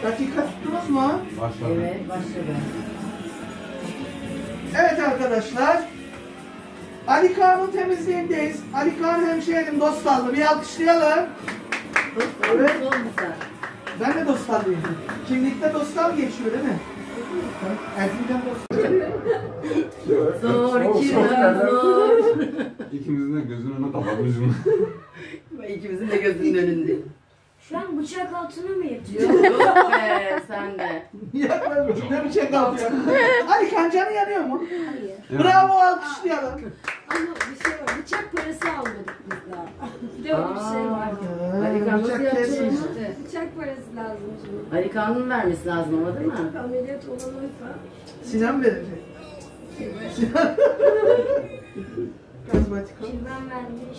Dakika tuttunuz mu? Başladı. Evet, başladı. Evet arkadaşlar. Ali Kağan'ın temizliğindeyiz. Ali Kağan hemşehrim Dostallı. Bir alkışlayalım. Evet. Ben de Dostallıyım. Kimlikte Dostal geçiyor değil mi? Erzincan Dostal. Zor, kirlen zor. İkimizin de gözünün önüne kapatmışım. İkimizin de gözünün önünde. Şu an bıçak altına mı yatıyor? Yok be, sen de. Yaklaşmış. Ne bıçak altıyor? Ali Kağan canı yanıyor mu? Hayır. Bravo, alkışlayalım. Ama bir şey var. Bıçak parası almadık biz daha. Bir de öyle bir şey var. Ali Kağan nasıl Bıçak yapacak kesmiş. işte? Bıçak parası lazım şimdi. Ali Kağan'ın vermesi lazım ama değil mi? Ameliyat olan oysa. Sinan verecek. Sinan. Kazmatikal. Kirven vermiş.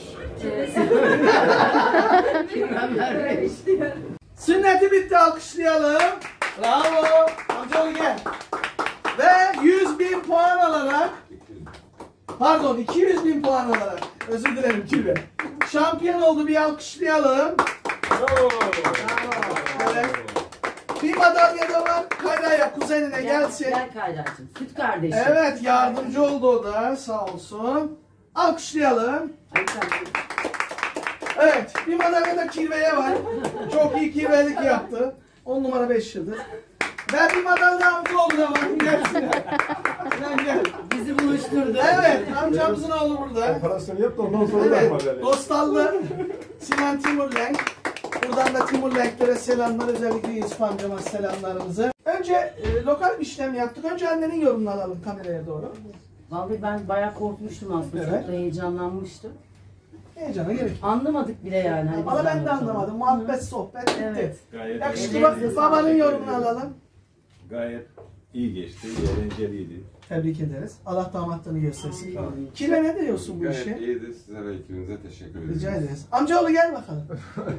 Kirven vermiş. Sünneti bitti, alkışlayalım. Bravo. Amcaoğlu gel. Ve 100.000 puan alarak, pardon 200.000 puan alarak, özür dilerim Kirve. Şampiyon oldu, bir alkışlayalım. Bravo. Evet. Bir madalya da var. Kayra'ya, kuzenine gelsin. Gel Kayra'cığım, süt kardeşim. Evet, yardımcı oldu o da, sağ olsun. Alkışlayalım. Ali Kağan. Evet, bir madalya da Kirve'ye var. Çok iyi kirvelik yaptı. 10 numara 5 yıldır. Ve bir madalya amcaoğlu da var. Gel Sinan. Sinan gel. Bizi buluşturdu. Evet, amcamızın oğlu burada. Operasyonu yap da ondan sonra Evet, da Dostallı Sinan Timurlenk. Buradan da Timurlenklere selamlar. Özellikle Yusuf amcama selamlarımızı. Önce lokal bir işlem yaptık. Önce annenin yorumunu alalım kameraya doğru. Vallahi ben bayağı korkmuştum aslında. Evet. Çok da heyecanlanmıştım. Heyecana gerek. Anlamadık bile yani. Hani Ama biz ben de anlatalım. anlamadım. Muhabbet, sohbet bitti. Evet. Gayet Yakışıklı Ellerinize babanın sağlık. yorumunu alalım. Gayet iyi geçti, eğlenceliydi. Tebrik ederiz. Allah damatlığını göstersin. Sağ olun. Kirve ne diyorsun bu Gayet işe? iyiydi. Size ve ekibinize teşekkür ederim. Rica ederiz. Amcaoğlu gel bakalım.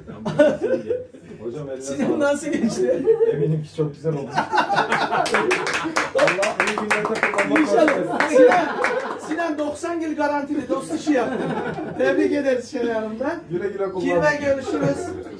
Hocam eline Sinan sağlık. nasıl geçti? Eminim ki çok güzel oldu. Allah iyi günlerde kullanmak İnşallah. Sinan 90 yıl garantili dost işi yaptı. Tebrik ederiz Şener Hanım'dan. Güle güle kullan. Kirve görüşürüz.